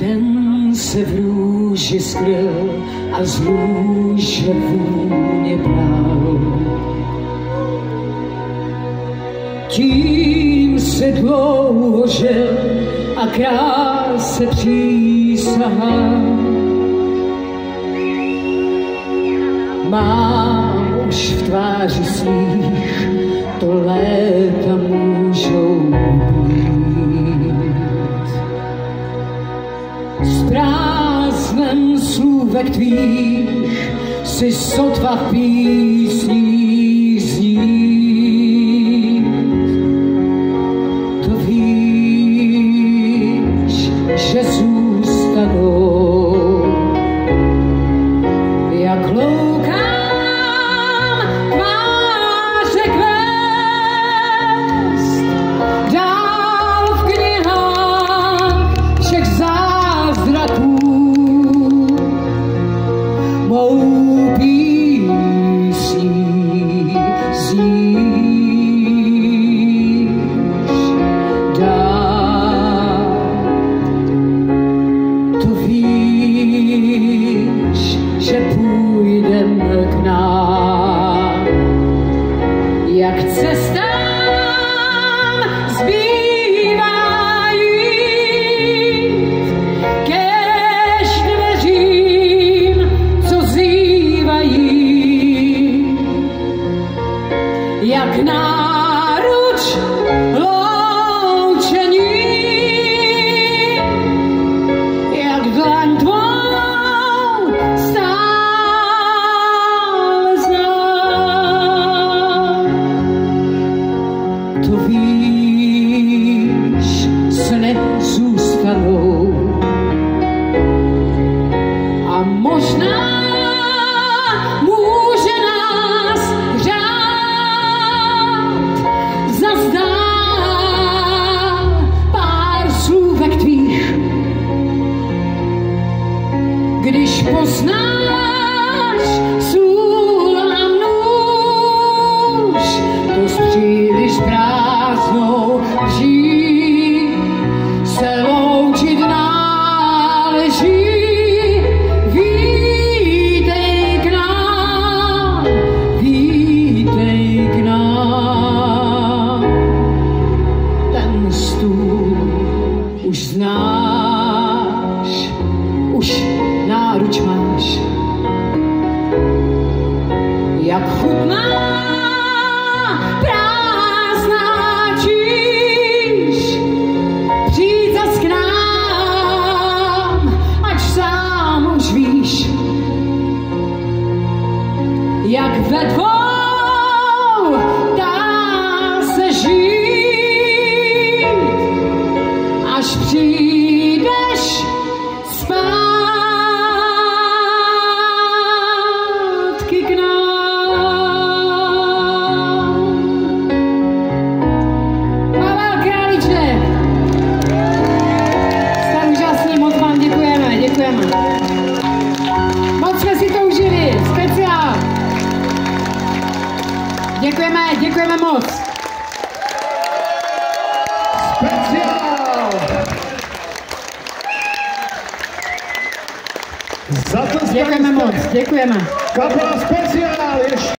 Ten se v růži skryl a z růže vůně bral. Tím se dlouho žil a kráse přísahal. Mám už v tváři svých, to léta můžou být. S prázdnem slůvek tvých si sotva v písních znít. To víš, že zůstanou, jak loukám tváře kvést, dál v knihách všech zázraků. Mou písní zníš dál. To víš, že půjdem k nám, jak cestám zbývá jít, kež dveřím, co zývají, jak náruč loučení, jak dlaň tvou stále znám. To víš, sny zůstanou a možná může nás hřát zazdá pár slůvek tvých. Když poznáš sůl a nůž, to s příliš prázdnou lží se loučit náleží. Vítej k nám, vítej k nám. Ten stůl už znáš, už náruč máš, jak chutná prázdná číš. Přijď zas k nám, ať sám už víš, jak ve dvou dá se žít, až přijdeš zpátky k nám. Pavel Králíček, jste úžasný, moc vám děkujeme, děkujeme. Moc jsme si to užili, speciál. Děkujeme, děkujeme moc. Speciál! Za to Děkujeme moc, děkujeme. Kapela Speciál ještě.